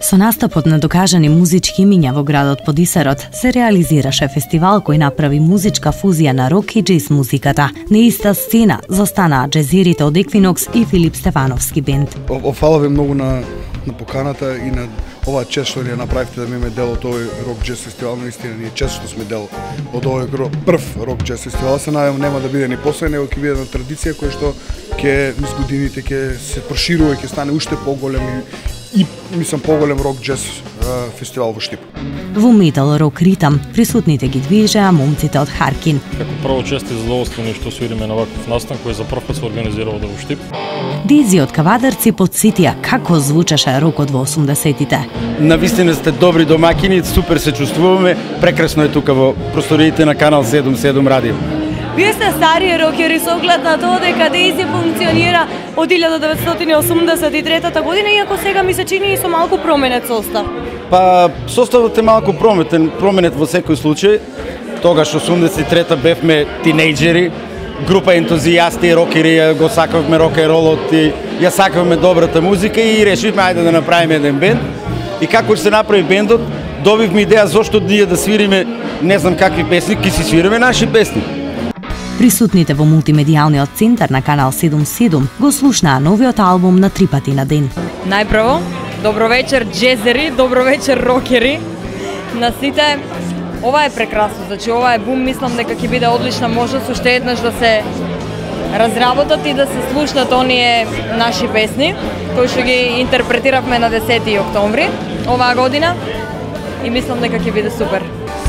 Со настапот на докажани музички имиња во градот Подисарот се реализираше фестивал кој направи музичка фузија на рок и џез музиката. На иста сцена застанаа џезирите од Еквинокс и Филип Стефановски бенд. Фала ви многу на поканата и на оваа чест што ни направивте да ми имаме дел од овој рок џез фестивал. Наистина ни е чест што сме дел од овој прв рок џез фестивал. Се надевам нема да биде ни последен, него ќе биде една традиција која што ќе низ годините ќе се проширува и ќе стане уште поголем и мислам поголем рок џез фестивал во Штип. Во метал рок ритам присутните ги движеа момците од Харкин. Како прво чест и задоволствени што свириме на ваков настан кој за прв пат се организира овде во Штип. Дизи од Кавадарци потсетија како звучеше рокот во 80-тите. Навистина сте добри домакини, супер се чувствуваме, прекрасно е тука во просториите на Канал 77 радио. Вие сте стари рокери со оглед на тоа дека Дизи функционира од 1983 година, иако сега ми се чини и со малку променет состав. Па, составот е малку променет во секој случај. Тогаш 83-та бевме тинејџери, група ентузијасти, рокери, го сакавме рок-н-ролот и ја сакавме добрата музика и решивме ајде да направиме еден бенд. И како се направи бендот, добивме идеја зошто ние да свириме не знам какви песни, ки си свириме наши песни. Присутните во мултимедијалниот центар на Канал 77 го слушнаа новиот албум на 3 пати на ден. Најпрво, добро вечер џезери, добро вечер рокери. На сите, ова е прекрасно, значи ова е бум, мислам дека ќе биде одлична можност уште еднаш да се разработат и да се слушнат оние наши песни, кои што ги интерпретиравме на 10 октомври оваа година и мислам дека ќе биде супер.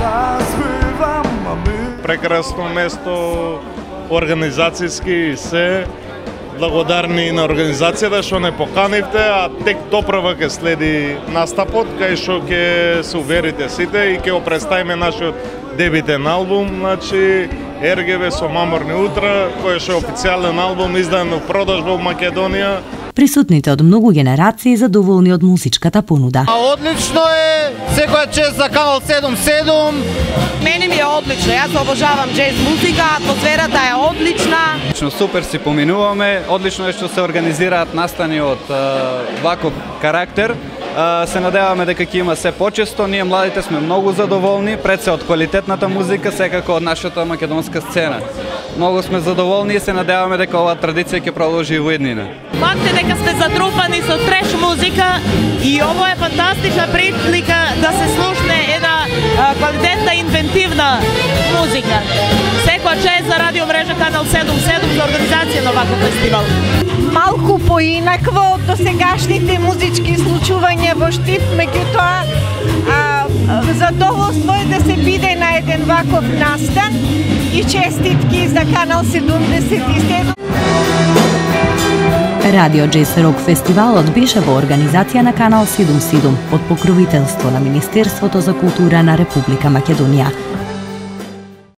Прекрасно место, организацијски се, благодарни на организацијата што не поканивте, а тек допрва ќе следи настапот, кај што ќе се уверите сите и ќе го представиме нашиот дебитен албум, значи РГВ со маморни утра, кој е официјален албум издан во продажба во Македонија. Присутните од многу генерации задоволни од музичката понуда. Одлично е, секоја чест за Канал 77. Мене ми е одлично, јас обожавам џез музика, атмосферата е одлична. Супер си поминуваме, одлично е што се организираат настани од ваков карактер. Се надеваме дека ќе има се почесто, ние младите сме многу задоволни, пред се од квалитетната музика, секако од нашата македонска сцена. Многу сме задоволни и се надеваме дека оваа традиција ќе продолжи и во иднина. Факт е дека сме затрупани со треш музика и ово е фантастична прилика да се слушне една квалитетна, инвентивна музика. Секоја чест за радио мрежа Канал 77 за организација на ваков фестивал. Малку поинакво од досегашните музички случувања во Штип, меѓутоа задоволство е да се биде на еден ваков настан и честитки за Канал 77. Радио џез рок фестивалот беше во организација на Канал 77 под покровителство на Министерството за култура на Република Македонија.